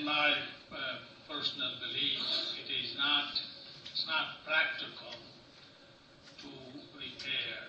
in my personal belief, it's not practical to repair